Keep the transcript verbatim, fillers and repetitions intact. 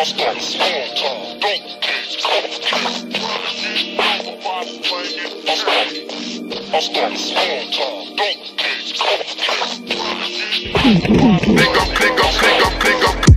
I start small time, don't case, cold case. I start, I start small time, don't case, cold case. Click up, click up, click up, click up.